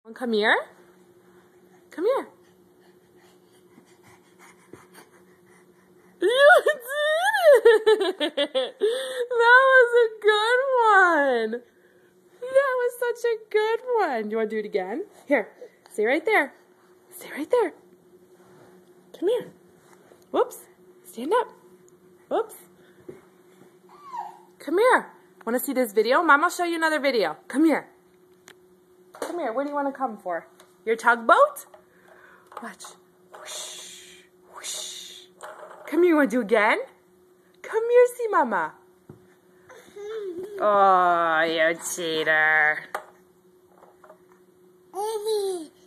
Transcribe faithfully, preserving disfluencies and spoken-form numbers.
Come here. Come here. You did it! That was a good one. That was such a good one. You want to do it again? Here. Stay right there. Stay right there. Come here. Whoops. Stand up. Whoops. Come here. Want to see this video? Mom, I'll show you another video. Come here. Come here. Where do you want to come for? Your tugboat? Watch. Whoosh. Whoosh. Come here. You want to do again? Come here, see Mama. Oh, you cheater.